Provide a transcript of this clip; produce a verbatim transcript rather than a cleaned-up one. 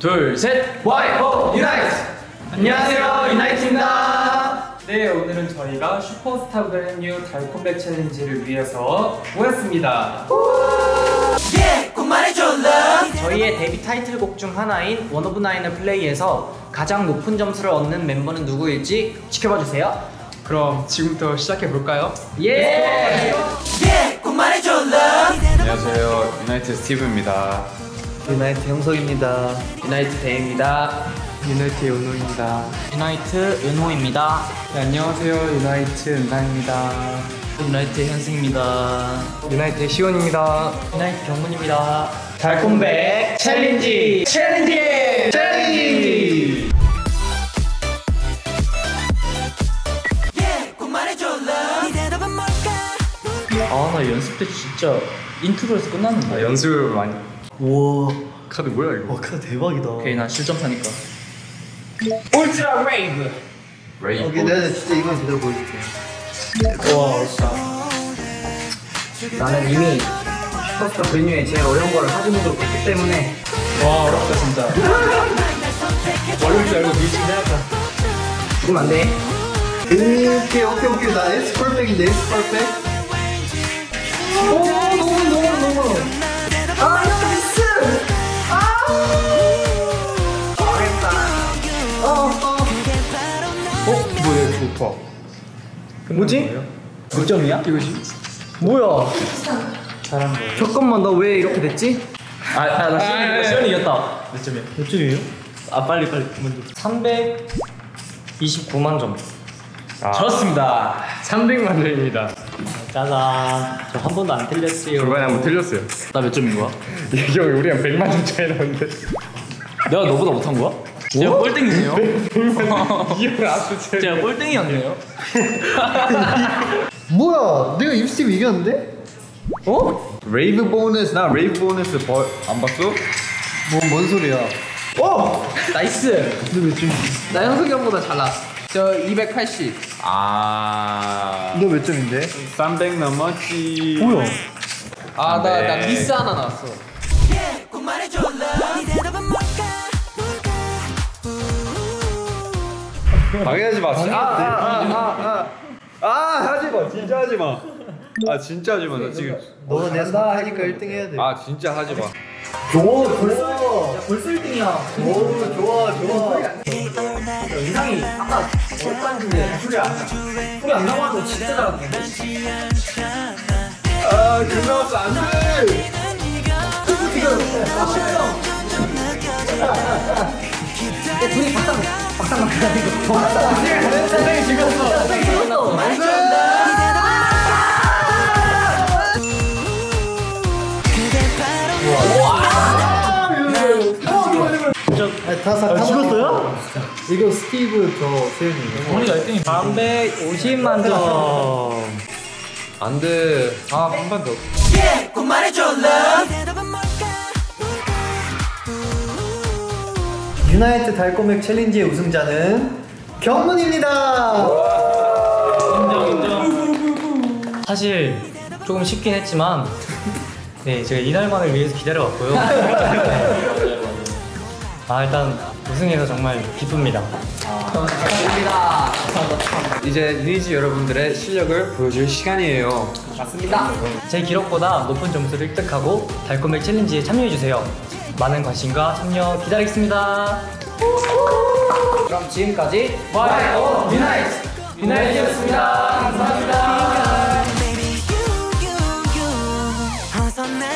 둘, 셋! 와이 오 유나이트! 안녕하세요, 유나이트입니다. 네, 오늘은 저희가 슈퍼스타 브랜뉴 달콤백 챌린지를 위해서 모였습니다. Yeah, 저희의 데뷔 타이틀곡 중 하나인 원 오브 나인을 플레이해서 가장 높은 점수를 얻는 멤버는 누구일지 지켜봐주세요. 그럼 지금부터 시작해볼까요? 예! 안녕하세요, 유나이트 스티브입니다. 유나이트 형석입니다. 유나이트 대입니다. 유나이트의 은호입니다. 유나이트 은호입니다. 네, 안녕하세요, 유나이트 은상입니다. 유나이트 현승입니다. 유나이트의 시원입니다. 유나이트 경문입니다. 달콤백 챌린지! 챌린지! 챌린지! 아, 나 연습 때 진짜 인트로에서 끝났는데. 아, 연습을 많이. 우와. 카드 뭐야 이거? 와, 카드 대박이다. 오케이, 난 실점 사니까. 울트라 레이브! 레이브. 오케이, 내가 진짜 이건 제대로 보여줄게. 와, 어렵다. 나는 이미 슈퍼스타 브랜뉴의 제일 어려운 거를 사진으로 봤기 때문에. 와, 어렵다 진짜. 어려울 줄 알고 미친 해야겠다. 죽으면 안 돼. 오케이, 오케이, 오케이. 나 S 퍼펙인데, S 퍼펙. 오, 너무, 너무, 너무. 아, 나이스! 아! 망했다. 어, 어. 어? 뭐야 이거 봐. 뭐지? 몇 점이야? 이것이? 뭐야? 잘한 거. 잠깐만, 나 왜 이렇게 됐지? 아, 아, 나 시원이, 아, 시원이 이겼다. 몇 점이야? 몇 점이에요? 아, 빨리, 빨리. 먼저. 삼백이십구만 점. 아, 좋습니다. 삼백만 점입니다. 짜잔. 저 한 번도 안 틀렸지요. 중간에 한번 틀렸어요. 나 몇 점인 거야? 이게 우리랑 백만 점 차이 나는데. 내가 너보다 못한 거야? 제가 꼴등이네요. 이걸 앞에 제일. 제가 꼴등이었네요. 뭐야? 내가 입스팀 이겼는데? 어? 레이브 보너스. 나 레이브 보너스 버, 안 봤어? 뭐, 뭔 소리야? 오! 나이스. 너 몇 점이야? 나 현석이 형보다 잘 나왔어. 저 이백팔십. 아. 너 몇 점인데? 삼백 넘었지. 뭐야? 아, 나, 네. 나 미스 하나 나왔어. 방해하지 마. 아, 아, 아, 아, 아, 하지 마. 진짜 하지 마. 아, 진짜 하지 마. 나 지금. 너 낸다 하니까 일 등 해야 돼. 아, 진짜 하지 마. 좋아, 좋아. 벌써 일 등이야. 오, 좋아, 좋아. 이상이 아까 어렸다는데 소리 안 나. 소리 안 나와도 진짜 잘하네. 아, 그나서 안 돼. 둘이 박상 박상 박상 박상. 선생님 죽였어. 선생님 죽였어. 아니, 다, 다, 다 죽었어요? 이거 스티브 저 세윤이. 우리가 일 등이 삼백오십만 점. 안 돼. 아, 한 번 더. 유나이트 달콤백 챌린지의 우승자는 경문입니다. 인정 인정. 사실 조금 쉽긴 했지만 네, 제가 이날만을 위해서 기다려왔고요. 아, 일단 우승해서 정말 기쁩니다. 감사합니다. 이제 리니지 여러분들의 실력을 보여줄 시간이에요. 맞습니다. 제 기록보다 높은 점수를 획득하고 달콤백 챌린지에 참여해주세요. 많은 관심과 참여 기다리겠습니다. 그럼 지금까지 와이 오 유나이트 유나이트였습니다. 감사합니다.